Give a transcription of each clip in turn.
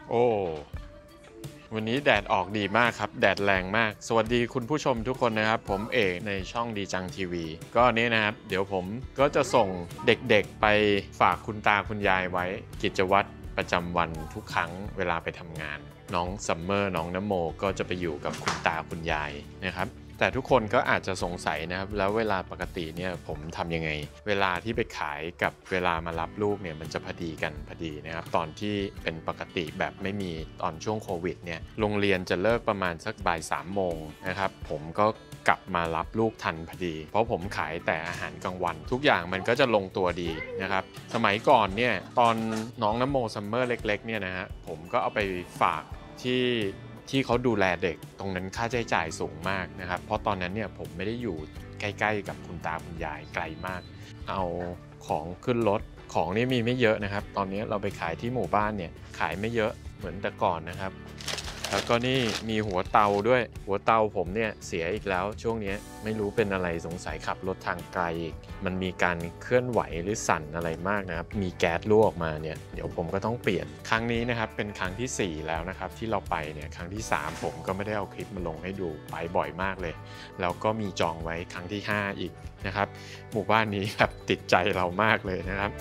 โอ้วันนี้แดดออกดีมากครับแดดแรงมากสวัสดีคุณผู้ชมทุกคนนะครับผมเอกในช่องดีจังทีวีก็นี้นะครับเดี๋ยวผมก็จะส่งเด็กๆไปฝากคุณตาคุณยายไว้กิจวัตรประจำวันทุกครั้งเวลาไปทำงานน้องซัมเมอร์น้องนโมก็จะไปอยู่กับคุณตาคุณยายนะครับแต่ทุกคนก็อาจจะสงสัยนะครับแล้วเวลาปกติเนี่ยผมทำยังไงเวลาที่ไปขายกับเวลามารับลูกเนี่ยมันจะพอดีกันพอดีนะครับตอนที่เป็นปกติแบบไม่มีตอนช่วงโควิดเนี่ยโรงเรียนจะเลิกประมาณสักบ่าย3 โมงนะครับผมก็กลับมารับลูกทันพอดีเพราะผมขายแต่อาหารกลางวันทุกอย่างมันก็จะลงตัวดีนะครับสมัยก่อนเนี่ยตอนน้องนโมซัมเมอร์เล็กๆเนี่ยนะฮะผมก็เอาไปฝากที่เขาดูแลเด็กตรงนั้นค่าใช้จ่ายสูงมากนะครับเพราะตอนนั้นเนี่ยผมไม่ได้อยู่ใกล้ๆกับคุณตาคุณยายไกลมากเอาของขึ้นรถของนี่มีไม่เยอะนะครับตอนนี้เราไปขายที่หมู่บ้านเนี่ยขายไม่เยอะเหมือนแต่ก่อนนะครับแล้วก็นี่มีหัวเตาด้วยหัวเตาผมเนี่ยเสียอีกแล้วช่วงนี้ไม่รู้เป็นอะไรสงสัยขับรถทางไกลอีกมันมีการเคลื่อนไหวหรือสั่นอะไรมากนะครับมีแก๊สรั่วออกมาเนี่ยเดี๋ยวผมก็ต้องเปลี่ยนครั้งนี้นะครับเป็นครั้งที่4แล้วนะครับที่เราไปเนี่ยครั้งที่3ผมก็ไม่ได้เอาคลิปมาลงให้ดูไปบ่อยมากเลยแล้วก็มีจองไว้ครั้งที่5อีกนะครับหมู่บ้านนี้ครับติดใจเรามากเลยนะครับ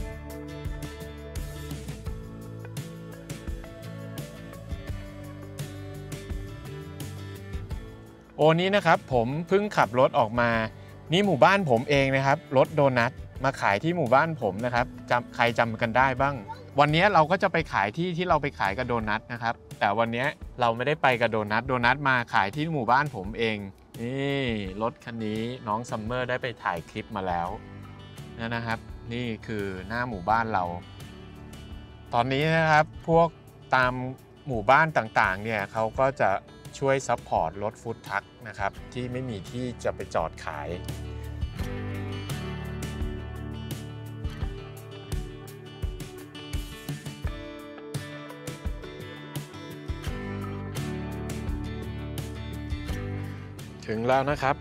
โอ้นี้นะครับผมเพิ่งขับรถออกมานี่หมู่บ้านผมเองนะครับรถโดนัทมาขายที่หมู่บ้านผมนะครับใครจำกันได้บ้างวันนี้เราก็จะไปขายที่เราไปขายกับโดนัทนะครับแต่วันนี้เราไม่ได้ไปกับโดนัทมาขายที่หมู่บ้านผมเองนี่รถคันนี้น้องซัมเมอร์ได้ไปถ่ายคลิปมาแล้วนะครับนี่คือหน้าหมู่บ้านเราตอนนี้นะครับพวกตามหมู่บ้านต่างๆเนี่ยเขาก็จะช่วยซัพพอร์ตรถฟู้ดทรัคนะครับที่ไม่มีที่จะไปจอดขายถึงแล้วนะครับ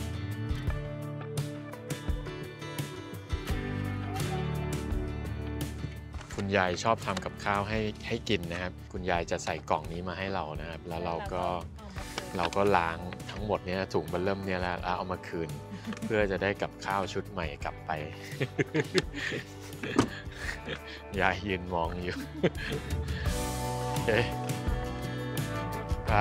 คุณยายชอบทำกับข้าวให้กินนะครับคุณยายจะใส่กล่องนี้มาให้เรานะครับแล้วเราก็ล้างทั้งหมดเนี่ยถุงเริ่มเนี่ยแล้วเอามาคืนเพื่อจะได้กับข้าวชุดใหม่กลับไป ยายยืนมองอยู่ โอเคไป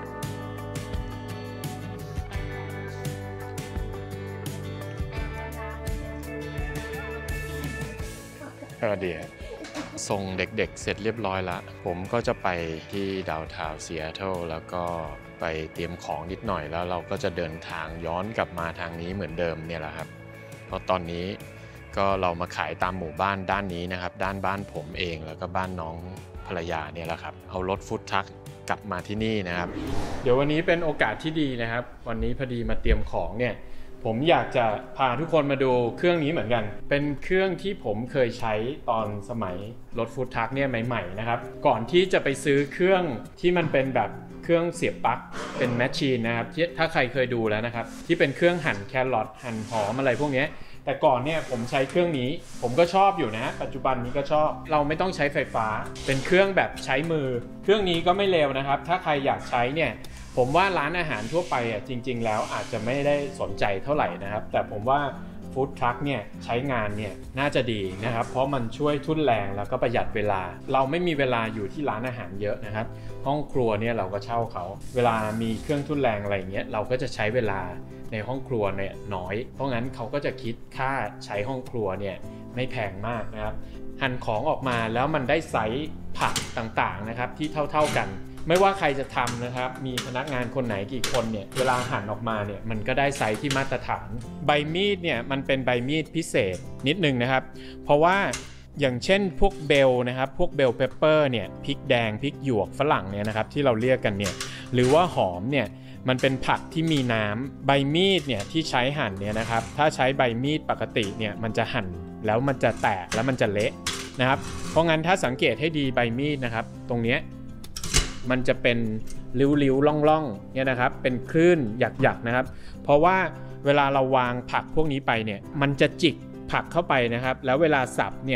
เดี๋ยวส่งเด็กๆเสร็จเรียบร้อยแล้วผมก็จะไปที่ดาวน์ทาวน์ซีแอตเทิลแล้วก็ไปเตรียมของนิดหน่อยแล้วเราก็จะเดินทางย้อนกลับมาทางนี้เหมือนเดิมเนี่ยแหละครับเพราะตอนนี้ก็เรามาขายตามหมู่บ้านด้านนี้นะครับด้านบ้านผมเองแล้วก็บ้านน้องภรรยาเนี่ยแหละครับเอารถฟู้ดทรัคกลับมาที่นี่นะครับเดี๋ยววันนี้เป็นโอกาสที่ดีนะครับวันนี้พอดีมาเตรียมของเนี่ยผมอยากจะพาทุกคนมาดูเครื่องนี้เหมือนกันเป็นเครื่องที่ผมเคยใช้ตอนสมัยรถฟู้ดทรัคเนี่ยใหม่ๆนะครับก่อนที่จะไปซื้อเครื่องที่มันเป็นแบบเครื่องเสียบปลั๊กเป็นแมชชีนนะครับถ้าใครเคยดูแล้วนะครับที่เป็นเครื่องหั่นแครอทหั่นหอมอะไรพวกนี้แต่ก่อนเนี่ยผมใช้เครื่องนี้ผมก็ชอบอยู่นะปัจจุบันนี้ก็ชอบเราไม่ต้องใช้ไฟฟ้าเป็นเครื่องแบบใช้มือเครื่องนี้ก็ไม่เลวนะครับถ้าใครอยากใช้เนี่ยผมว่าร้านอาหารทั่วไปจริงๆแล้วอาจจะไม่ได้สนใจเท่าไหร่นะครับแต่ผมว่าฟู้ดทรัคเนี่ยใช้งานเนี่ยน่าจะดีนะครับเพราะมันช่วยทุ่นแรงแล้วก็ประหยัดเวลาเราไม่มีเวลาอยู่ที่ร้านอาหารเยอะนะครับห้องครัวเนี่ยเราก็เช่าเขาเวลามีเครื่องทุ่นแรงอะไรเงี้ยเราก็จะใช้เวลาในห้องครัวเนี่ยน้อยเพราะงั้นเขาก็จะคิดค่าใช้ห้องครัวเนี่ยไม่แพงมากนะครับหั่นของออกมาแล้วมันได้ไซส์ผักต่างๆนะครับที่เท่าๆกันไม่ว่าใครจะทำนะครับมีพนักงานคนไหนกี่คนเนี่ยเวลาหั่นออกมาเนี่ยมันก็ได้ไซส์ที่มาตรฐานใบมีดเนี่ยมันเป็นใบมีดพิเศษนิดนึงนะครับเพราะว่าอย่างเช่นพวกเบลนะครับพวกเบลเปปเปอร์เนี่ยพริกแดงพริกหยวกฝรั่งเนี่ยนะครับที่เราเรียกกันเนี่ยหรือว่าหอมเนี่ยมันเป็นผักที่มีน้ำใบมีดเนี่ยที่ใช้หั่นเนี่ยนะครับถ้าใช้ใบมีดปกติเนี่ยมันจะหั่นแล้วมันจะแตกแล้วมันจะเละนะครับเพราะงั้นถ้าสังเกตให้ดีใบมีดนะครับตรงเนี้ยมันจะเป็นริ้วๆล่องๆเนี่ยนะครับเป็นคลื่นหยักๆนะครับเพราะว่าเวลาเราวางผักพวกนี้ไปเนี่ยมันจะจิกผักเข้าไปนะครับแล้วเวลาสับเนี่ย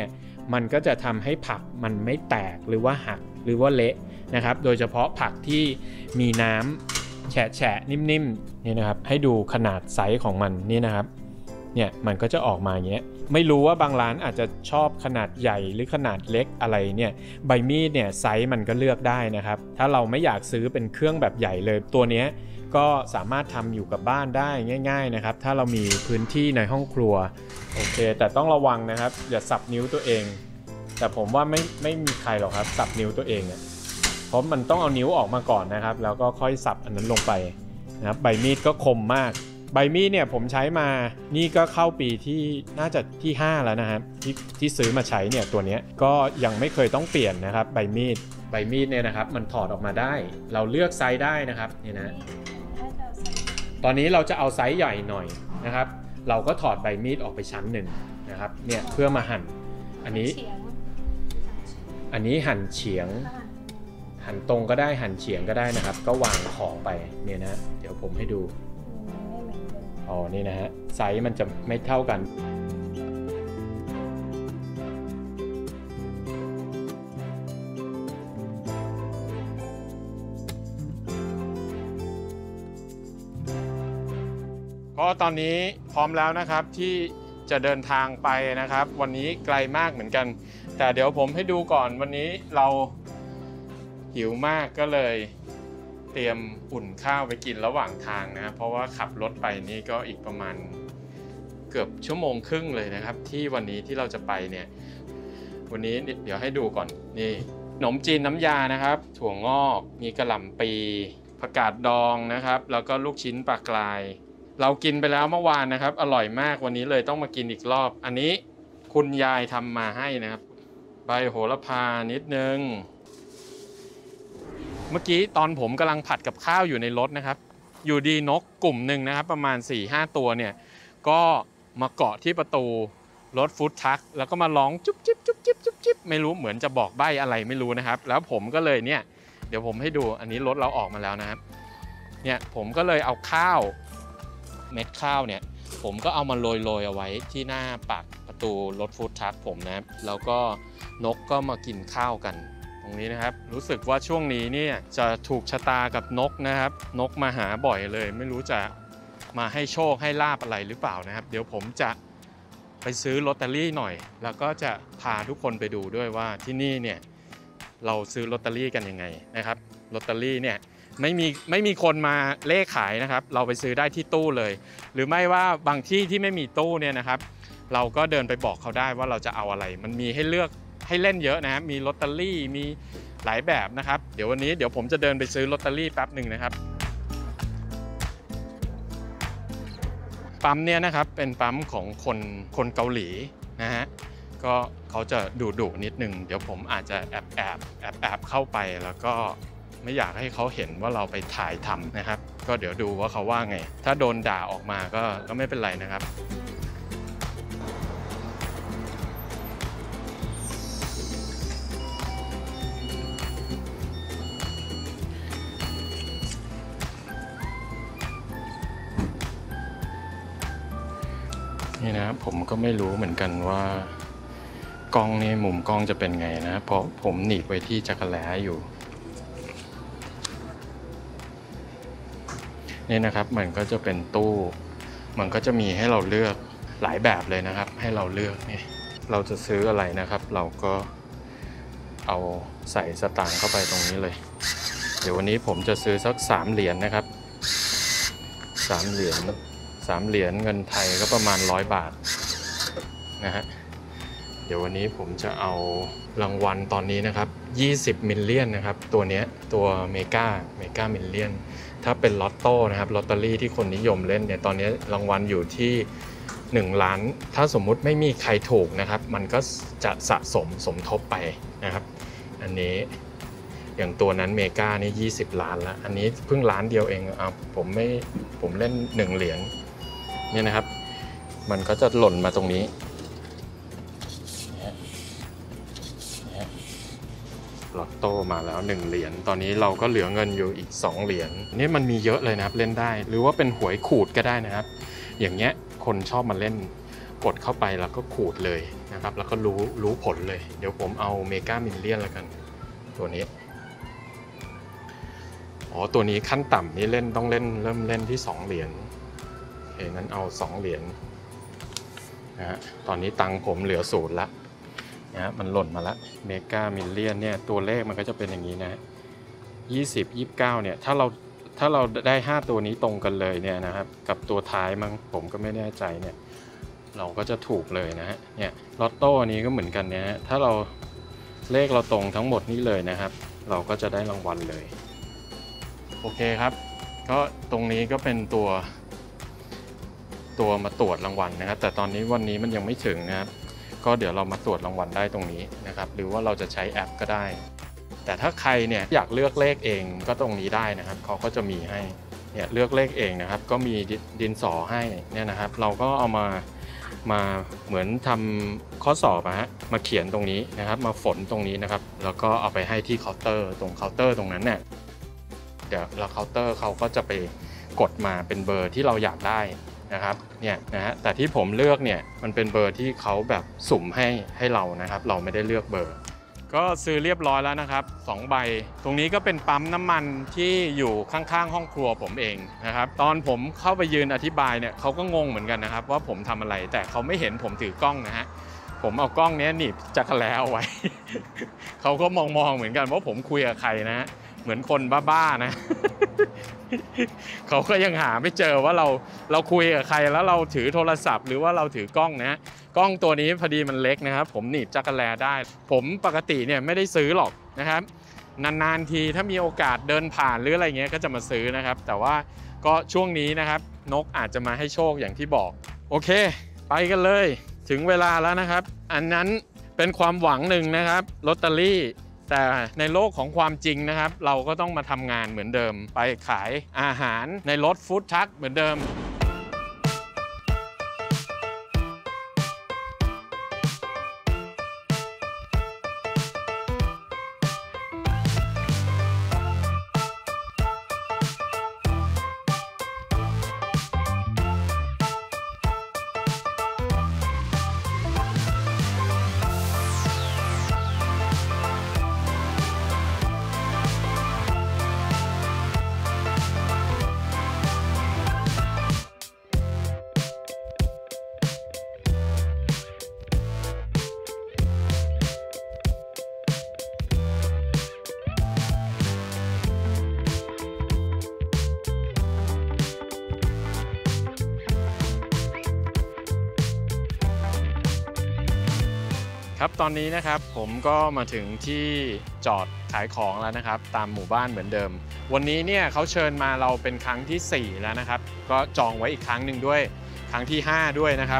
มันก็จะทำให้ผักมันไม่แตกหรือว่าหักหรือว่าเละนะครับโดยเฉพาะผักที่มีน้ำแฉะนิ่มๆนี่นะครับให้ดูขนาดไซส์ของมันนี่นะครับเนี่ยมันก็จะออกมาอย่างเงี้ยไม่รู้ว่าบางร้านอาจจะชอบขนาดใหญ่หรือขนาดเล็กอะไรเนี่ยใบมีดเนี่ยไซส์มันก็เลือกได้นะครับถ้าเราไม่อยากซื้อเป็นเครื่องแบบใหญ่เลยตัวเนี้ยก็สามารถทำอยู่กับบ้านได้ง่ายๆนะครับถ้าเรามีพื้นที่ในห้องครัวโอเคแต่ต้องระวังนะครับอย่าสับนิ้วตัวเองแต่ผมว่าไม่มีใครหรอกครับสับนิ้วตัวเองเพราะมันต้องเอานิ้วออกมาก่อนนะครับแล้วก็ค่อยสับอันนั้นลงไปนะครับใบมีดก็คมมากใบมีดเนี่ยผมใช้มานี่ก็เข้าปีที่น่าจะที่5แล้วนะครับที่ซื้อมาใช้เนี่ยตัวนี้ก็ยังไม่เคยต้องเปลี่ยนนะครับใบมีดเนี่ยนะครับมันถอดออกมาได้เราเลือกไซส์ได้นะครับนี่นะตอนนี้เราจะเอาไซส์ใหญ่หน่อยนะครับเราก็ถอดใบมีดออกไปชั้นหนึ่งนะครับเนี่ยเพื่อมาหั่นอันนี้หั่นเฉียงหั่นตรงก็ได้หั่นเฉียงก็ได้นะครับก็วางของไปเนี่ยนะเดี๋ยวผมให้ดูอ๋อนี่นะฮะไซส์มันจะไม่เท่ากันก็ตอนนี้พร้อมแล้วนะครับที่จะเดินทางไปนะครับวันนี้ไกลมากเหมือนกันแต่เดี๋ยวผมให้ดูก่อนวันนี้เราหิวมากก็เลยเตรียมอุ่นข้าวไปกินระหว่างทางนะเพราะว่าขับรถไปนี่ก็อีกประมาณเกือบชั่วโมงครึ่งเลยนะครับที่วันนี้ที่เราจะไปเนี่ยวันนี้เดี๋ยวให้ดูก่อนนี่ขนมจีนน้ำยานะครับถั่วงอกมีกะหล่ำปีผักกาดดองนะครับแล้วก็ลูกชิ้นปลากรายเรากินไปแล้วเมื่อวานนะครับอร่อยมากวันนี้เลยต้องมากินอีกรอบอันนี้คุณยายทำมาให้นะครับใบโหระพานิดนึงเมื่อกี้ตอนผมกำลังผัดกับข้าวอยู่ในรถนะครับอยู่ดีนกกลุ่มหนึ่งนะครับประมาณ 4-5 ตัวเนี่ยก็มาเกาะที่ประตูรถฟู้ดทรัคแล้วก็มาร้องจุ๊บจิ๊บจุ๊บจิ๊บจุ๊บจิ๊บไม่รู้เหมือนจะบอกใบ้อะไรไม่รู้นะครับแล้วผมก็เลยเนี่ยเดี๋ยวผมให้ดูอันนี้รถเราออกมาแล้วนะครับเนี่ยผมก็เลยเอาข้าวเม็ดข้าวเนี่ยผมก็เอามาโรยเอาไว้ที่หน้าปากประตูรถฟู้ดทรัคผมนะครับแล้วก็นกก็มากินข้าวกันตรงนี้นะครับรู้สึกว่าช่วงนี้เนี่ยจะถูกชะตากับนกนะครับนกมาหาบ่อยเลยไม่รู้จะมาให้โชคให้ลาภอะไรหรือเปล่านะครับเดี๋ยวผมจะไปซื้อลอตเตอรี่หน่อยแล้วก็จะพาทุกคนไปดูด้วยว่าที่นี่เนี่ยเราซื้อลอตเตอรี่กันยังไงนะครับลอตเตอรี่เนี่ยไม่มีคนมาเลขขายนะครับเราไปซื้อได้ที่ตู้เลยหรือไม่ว่าบางที่ที่ไม่มีตู้เนี่ยนะครับเราก็เดินไปบอกเขาได้ว่าเราจะเอาอะไรมันมีให้เลือกให้เล่นเยอะนะครับมีลอตเตอรี่มีหลายแบบนะครับเดี๋ยววันนี้ผมจะเดินไปซื้อลอตเตอรี่แป๊บหนึ่งนะครับปั๊มเนี่ยนะครับเป็นปั๊มของคนเกาหลีนะฮะก็เขาจะดุนิดนึงเดี๋ยวผมอาจจะแอบเข้าไปแล้วก็ไม่อยากให้เขาเห็นว่าเราไปถ่ายทำนะครับก็เดี๋ยวดูว่าเขาว่าไงถ้าโดนด่าออกมาก็ไม่เป็นไรนะครับนี่นะผมก็ไม่รู้เหมือนกันว่ากล้องนี่มุมกล้องจะเป็นไงนะเพราะผมหนีบไว้ที่จักรแล้อยู่นี่นะครับมันก็จะเป็นตู้มันก็จะมีให้เราเลือกหลายแบบเลยนะครับให้เราเลือกนี่เราจะซื้ออะไรนะครับเราก็เอาใส่สตางค์เข้าไปตรงนี้เลยเดี๋ยววันนี้ผมจะซื้อสัก3เหรียญนะครับ3เหรียญเงินไทยก็ประมาณ100 บาทนะฮะเดี๋ยววันนี้ผมจะเอารางวัลตอนนี้นะครับ20 มิลเลียนนะครับตัวนี้ตัวเมกามิลเลียนถ้าเป็นลอตโต้นะครับลอตเตอรี่ที่คนนิยมเล่นเนี่ยตอนนี้รางวัลอยู่ที่1 ล้านถ้าสมมุติไม่มีใครถูกนะครับมันก็จะสมทบไปนะครับอันนี้อย่างตัวนั้นเมกานี่20 ล้านแล้วอันนี้เพิ่งล้านเดียวเองผมเล่น1 เหรียญเนี่ยนะครับมันก็จะหล่นมาตรงนี้ลอตโต้มาแล้ว1 เหรียญตอนนี้เราก็เหลือเงินอยู่อีก2 เหรียญนี่มันมีเยอะเลยนะครับเล่นได้หรือว่าเป็นหวยขูดก็ได้นะครับอย่างเงี้ยคนชอบมาเล่นกดเข้าไปแล้วก็ขูดเลยนะครับแล้วก็รู้ผลเลยเดี๋ยวผมเอาเมกามิลเลียนแล้วกันตัวนี้ตัวนี้ขั้นต่ำนี่ต้องเริ่มเล่นที่2เหรียญโอเคนั้นเอา2เหรียญนะฮะตอนนี้ตังผมเหลือ0ละนะมันหล่นมาละเมกามิลเลียนเนี่ยตัวเลขมันก็จะเป็นอย่างนี้นะ20 29เนี่ยถ้าเราได้5ตัวนี้ตรงกันเลยเนี่ยนะครับกับตัวท้ายมั้งผมก็ไม่แน่ใจเนี่ยเราก็จะถูกเลยนะฮะเนี่ยลอตโต้นี้ก็เหมือนกันเนี่ยถ้าเราเลขเราตรงทั้งหมดนี้เลยนะครับเราก็จะได้รางวัลเลยโอเคครับก็ตรงนี้ก็เป็นตัวมาตรวจรางวัลนะครับแต่ตอนนี้วันนี้มันยังไม่ถึงนะครับก็เดี๋ยวเรามาตรวจรางวัลได้ตรงนี้นะครับหรือว่าเราจะใช้แอปก็ได้แต่ถ้าใครเนี่ยอยากเลือกเลขเองก็ตรงนี้ได้นะครับเขาก็จะมีให้เนี่ยเลือกเลขเองนะครับก็มีดินสอให้เนี่ยนะครับเราก็เอามาเหมือนทำข้อสอบนะฮะมาเขียนตรงนี้นะครับมาฝนตรงนี้นะครับแล้วก็เอาไปให้ที่เคาน์เตอร์ตรงเคาน์เตอร์ตรงนั้นเนี่ยเดี๋ยวเราเคาน์เตอร์เขาก็จะไปกดมาเป็นเบอร์ที่เราอยากได้นะครับเนี่ยนะฮะแต่ที่ผมเลือกเนี่ยมันเป็นเบอร์ที่เขาแบบสุ่มให้เรานะครับเราไม่ได้เลือกเบอร์ก็ซื้อเรียบร้อยแล้วนะครับ2ใบตรงนี้ก็เป็นปั๊มน้ำมันที่อยู่ข้างๆห้องครัวผมเองนะครับตอนผมเข้าไปยืนอธิบายเนี่ยเขาก็งงเหมือนกันนะครับว่าผมทำอะไรแต่เขาไม่เห็นผมถือกล้องนะฮะผมเอากล้องนี้หนีบจักรแล้เอาไว้ เขาก็มองเหมือนกันว่าผมคุยกับใครนะฮะเหมือนคนบ้าๆนะ เขาก็ยังหาไม่เจอว่าเราคุยกับใครแล้วเราถือโทรศัพท์หรือว่าเราถือกล้องนะกล้องตัวนี้พอดีมันเล็กนะครับผมหนีบจักรแลได้ผมปกติเนี่ยไม่ได้ซื้อหรอกนะครับนานๆทีถ้ามีโอกาสเดินผ่านหรืออะไรเงี้ยก็จะมาซื้อนะครับแต่ว่าก็ช่วงนี้นะครับนกอาจจะมาให้โชคอย่างที่บอกโอเคไปกันเลยถึงเวลาแล้วนะครับอันนั้นเป็นความหวังหนึ่งนะครับลอตเตอรี่แต่ในโลกของความจริงนะครับเราก็ต้องมาทำงานเหมือนเดิมไปขายอาหารในรถฟู้ดทรัคเหมือนเดิมครับตอนนี้นะครับผมก็มาถึงที่จอดขายของแล้วนะครับตามหมู่บ้านเหมือนเดิมวันนี้เนี่ยเขาเชิญมาเราเป็นครั้งที่4แล้วนะครับก็จองไว้อีกครั้งหนึ่งด้วยครั้งที่5ด้วยนะครับ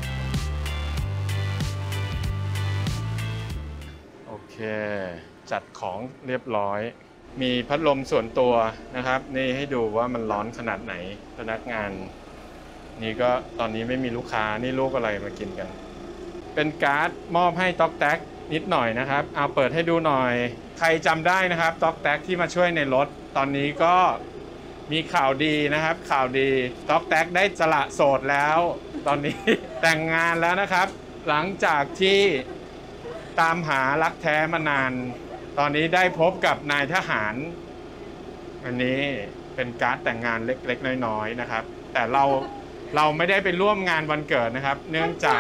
โอเคจัดของเรียบร้อยมีพัดลมส่วนตัวนะครับนี่ให้ดูว่ามันร้อนขนาดไหนพนักงานนี่ก็ตอนนี้ไม่มีลูกค้านี่ลูกอะไรมากินกันเป็นการ์ดมอบให้ต๊อกแท็กนิดหน่อยนะครับเอาเปิดให้ดูหน่อยใครจำได้นะครับต๊อกแท็กที่มาช่วยในรถตอนนี้ก็มีข่าวดีนะครับข่าวดีต๊อกแท็กได้สละโสดแล้วตอนนี้ แต่งงานแล้วนะครับหลังจากที่ตามหารักแท้มานานตอนนี้ได้พบกับนายทหารอันนี้เป็นการ์ดแต่งงานเล็กๆน้อยๆนะครับแต่เราไม่ได้ไปร่วมงานวันเกิดนะครับเนื่องจาก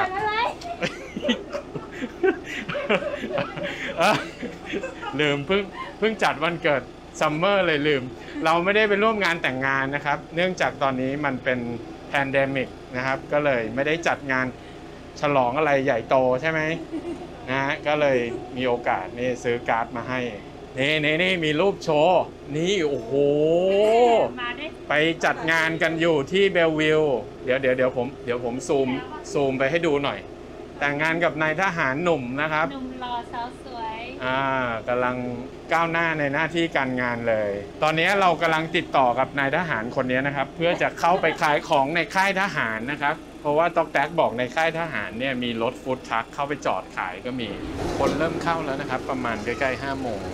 ลืมเพิ่งจัดวันเกิดซัมเมอร์เลยลืมเราไม่ได้ไปร่วมงานแต่งงานนะครับเนื่องจากตอนนี้มันเป็นแพนเดมิกนะครับก็เลยไม่ได้จัดงานฉลองอะไรใหญ่โตใช่ไหมนะฮะก็เลยมีโอกาสนี่ซื้อการ์ดมาให้นี่มีรูปโชว์นี่โอ้โหไปจัดงานกันอยู่ที่เบลวิลเดี๋ยวผมซูมไปให้ดูหน่อยแต่งงานกับนายทหารหนุ่มนะครับหนุ่มหล่อสาวสวยกำลังก้าวหน้าในหน้าที่การงานเลยตอนนี้เรากำลังติดต่อกับนายทหารคนนี้นะครับเพื่อจะเข้าไปขายของในค่ายทหารนะครับเพราะว่าต๊อกแท็กบอกในค่ายทหารเนี่ยมีรถฟู้ดทรัคเข้าไปจอดขายก็มีคนเริ่มเข้าแล้วนะครับประมาณใกล้ๆ5 โมง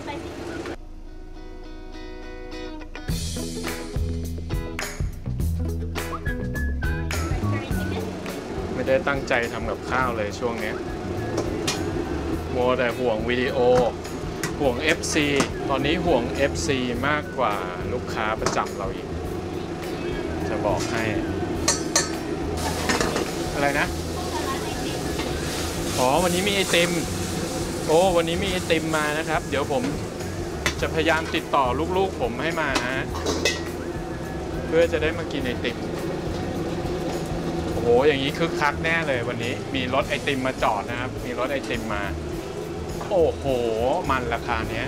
ไม่ได้ได้ตั้งใจทำกับข้าวเลยช่วงนี้มัวแต่ห่วงวิดีโอห่วง FC ตอนนี้ห่วง FC มากกว่าลูกค้าประจำเราอีกจะบอกให้อะไรนะอ๋อวันนี้มีไอติมโอ้วันนี้มีไอติมมานะครับเดี๋ยวผมจะพยายามติดต่อลูกๆผมให้มานะเพื่อจะได้มากินไอติมโอ้โหอย่างนี้คึกคักแน่เลยวันนี้มีรถไอติมมาจอดนะครับมีรถไอติมมาโอ้โหมันราคาเนี้ย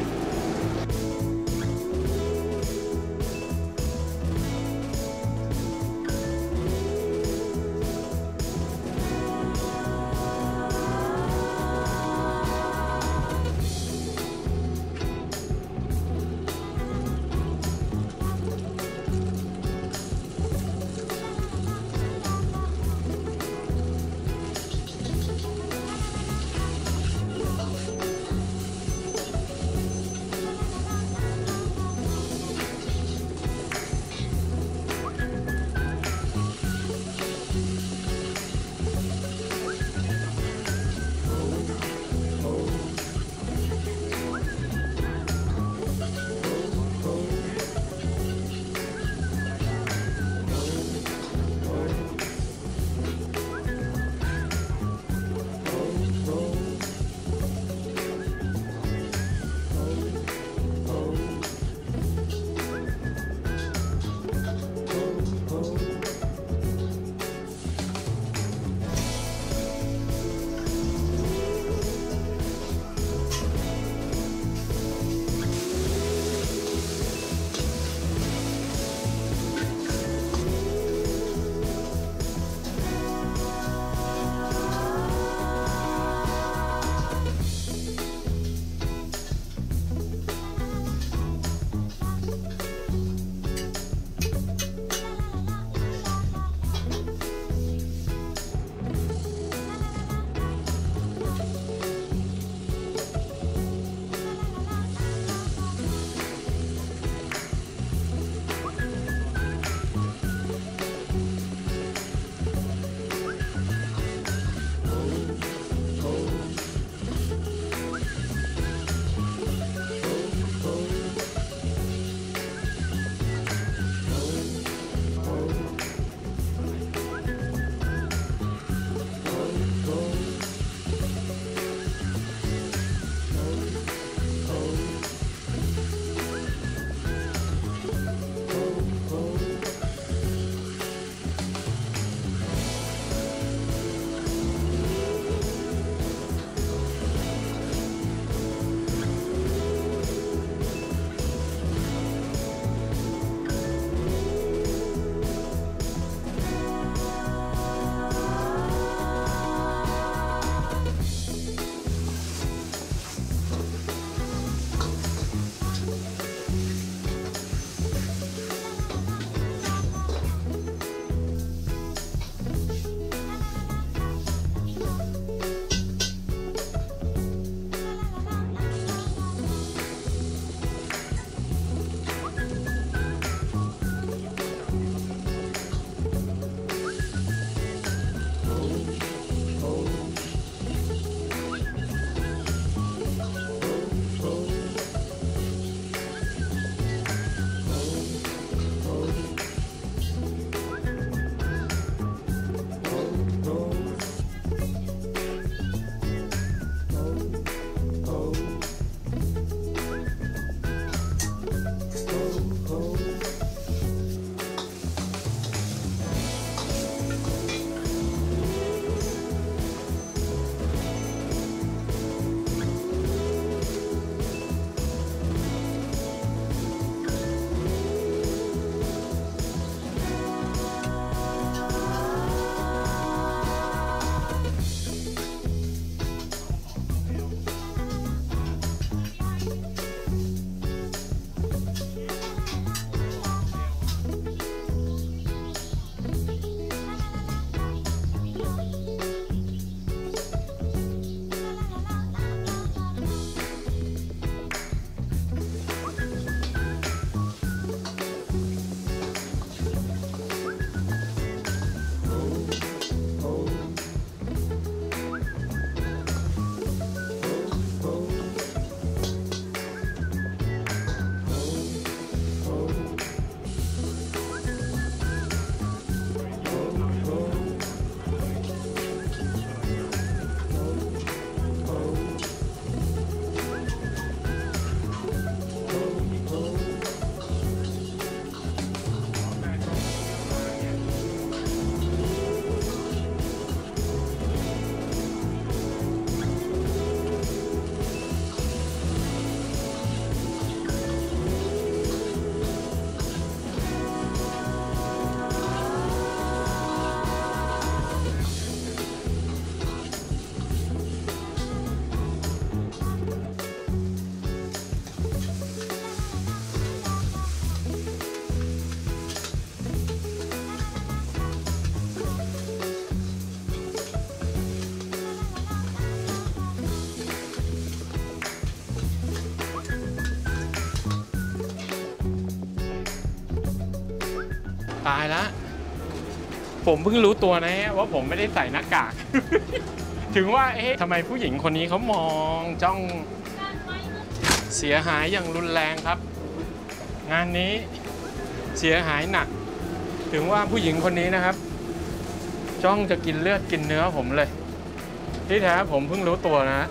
ตายแล้วผมเพิ่งรู้ตัวนะว่าผมไม่ได้ใส่หน้ากาก ถึงว่าทำไมผู้หญิงคนนี้เขามองจ้องเสียหายอย่างรุนแรงครับ งานนี้เสียหายหนักถึงว่าผู้หญิงคนนี้นะครับจ้องจะกินเลือดกินเนื้อผมเลยที่แท้ผมเพิ่งรู้ตัวนะ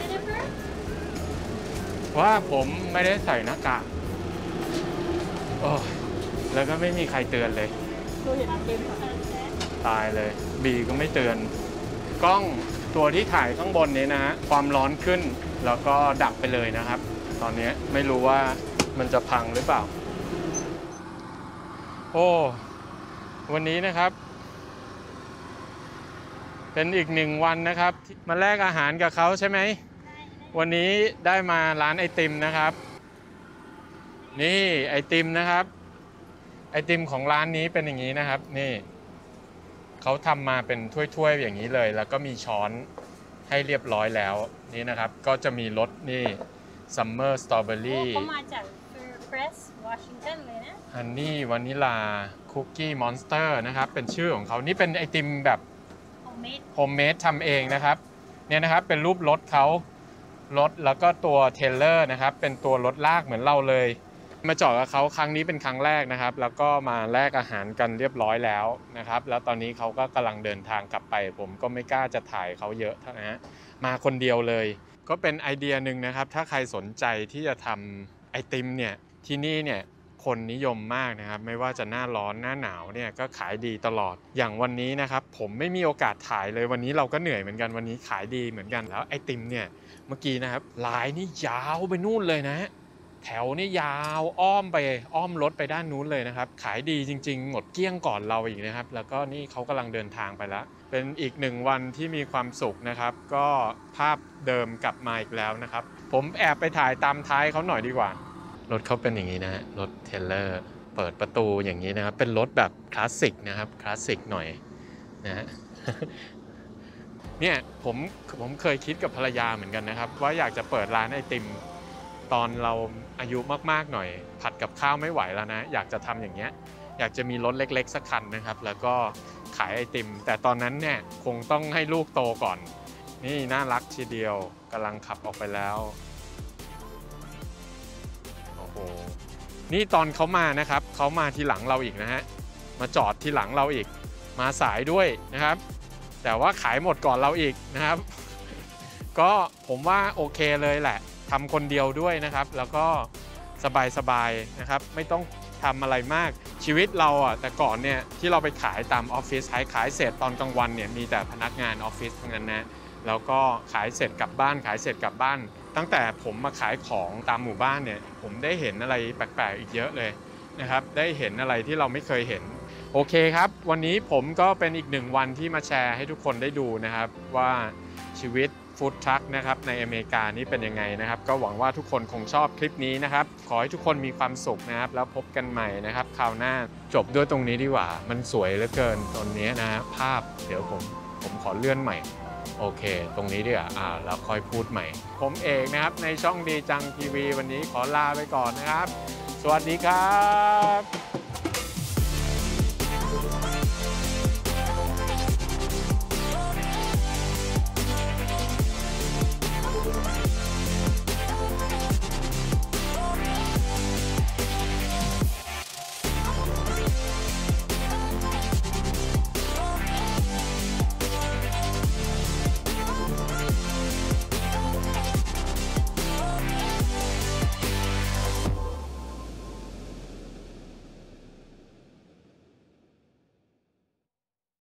ว่าผมไม่ได้ใส่หน้ากากโอ้แล้วก็ไม่มีใครเตือนเลยตายเลยบีก็ไม่เตือนกล้องตัวที่ถ่ายข้างบนนี้นะฮะความร้อนขึ้นแล้วก็ดับไปเลยนะครับตอนนี้ไม่รู้ว่ามันจะพังหรือเปล่าโอ้วันนี้นะครับเป็นอีก1 วันนะครับมาแลกอาหารกับเขาใช่ไหมวันนี้ได้มาร้านไอติมนะครับนี่ไอติมนะครับไอติมของร้านนี้เป็นอย่างนี้นะครับนี่เขาทำมาเป็นถ้วยๆอย่างนี้เลยแล้วก็มีช้อนให้เรียบร้อยแล้วนี่นะครับก็จะมีรสนี่ซัมเมอร์สตรอเบอรี่เขามาจากเฟรชวอชิงตันเลยนะฮันนี่วานิลาคุกกี้มอนสเตอร์นะครับเป็นชื่อของเขานี่เป็นไอติมแบบโฮมเมดทำเองนะครับเนี่ยนะครับเป็นรูปรถเขารถแล้วก็ตัวเทเลอร์นะครับเป็นตัวรถลากเหมือนเราเลยมาจอดกับเขาครั้งนี้เป็นครั้งแรกนะครับแล้วก็มาแลกอาหารกันเรียบร้อยแล้วนะครับแล้วตอนนี้เขาก็กำลังเดินทางกลับไปผมก็ไม่กล้าจะถ่ายเขาเยอะนะฮะมาคนเดียวเลยก็เป็นไอเดียหนึ่งนะครับถ้าใครสนใจที่จะทำไอติมเนี่ยที่นี่เนี่ยคนนิยมมากนะครับไม่ว่าจะหน้าร้อนหน้าหนาวเนี่ยก็ขายดีตลอดอย่างวันนี้นะครับผมไม่มีโอกาสถ่ายเลยวันนี้เราก็เหนื่อยเหมือนกันวันนี้ขายดีเหมือนกันแล้วไอติมเนี่ยเมื่อกี้นะครับลายนี่ยาวไปนู่นเลยนะแถวนี่ยาวอ้อมรถไปด้านนู้นเลยนะครับขายดีจริงๆหมดเกลี้ยงก่อนเราอีกนะครับแล้วก็นี่เขากำลังเดินทางไปแล้วเป็นอีก1 วันที่มีความสุขนะครับก็ภาพเดิมกลับมาอีกแล้วนะครับผมแอบไปถ่ายตามท้ายเขาหน่อยดีกว่ารถเขาเป็นอย่างนี้นะฮะรถเทเลอร์เปิดประตูอย่างนี้นะครับเป็นรถแบบคลาสสิกนะครับคลาสสิกหน่อยนะฮะ เนี่ยผมเคยคิดกับภรรยาเหมือนกันนะครับว่าอยากจะเปิดร้านไอติมตอนเราอายุมากๆหน่อยผัดกับข้าวไม่ไหวแล้วนะอยากจะทำอย่างเงี้ยอยากจะมีรถเล็กๆสักคันนะครับแล้วก็ขายไอติมแต่ตอนนั้นเนี่ยคงต้องให้ลูกโตก่อนนี่น่ารักทีเดียวกำลังขับออกไปแล้วโอ้โหนี่ตอนเขามานะครับเขามาทีหลังเราอีกนะฮะมาจอดทีหลังเราอีกมาสายด้วยนะครับแต่ว่าขายหมดก่อนเราอีกนะครับก็ผมว่าโอเคเลยแหละทำคนเดียวด้วยนะครับแล้วก็สบายๆนะครับไม่ต้องทำอะไรมากชีวิตเราอ่ะแต่ก่อนเนี่ยที่เราไปขายตามออฟฟิศขายเสร็จตอนกลางวันเนี่ยมีแต่พนักงานออฟฟิศทั้งนั้นนะแล้วก็ขายเสร็จกลับบ้านขายเสร็จกลับบ้านตั้งแต่ผมมาขายของตามหมู่บ้านเนี่ยผมได้เห็นอะไรแปลกๆอีกเยอะเลยนะครับได้เห็นอะไรที่เราไม่เคยเห็นโอเคครับวันนี้ผมก็เป็นอีก1 วันที่มาแชร์ให้ทุกคนได้ดูนะครับว่าชีวิตฟู้ดทรัคนะครับในอเมริกานี่เป็นยังไงนะครับก็หวังว่าทุกคนคงชอบคลิปนี้นะครับขอให้ทุกคนมีความสุขนะครับแล้วพบกันใหม่นะครับคราวหน้าจบด้วยตรงนี้ดีกว่ามันสวยเหลือเกินตอนนี้นะภาพเดี๋ยวผมขอเลื่อนใหม่โอเคตรงนี้ดีกว่าแล้วค่อยพูดใหม่ผมเอกนะครับในช่องดีจังทีวีวันนี้ขอลาไปก่อนนะครับสวัสดีครับ